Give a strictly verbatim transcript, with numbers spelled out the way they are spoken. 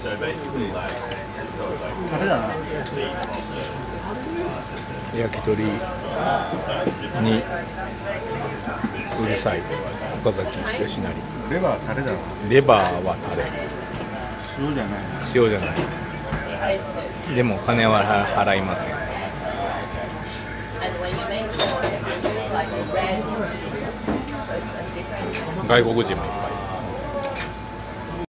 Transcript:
タレだな。 焼き鳥にうるさい岡崎義成。 レバータレだな。 レバーはタレ、 塩じゃない。 塩じゃない。でも金は払いません。外国人もいっぱい。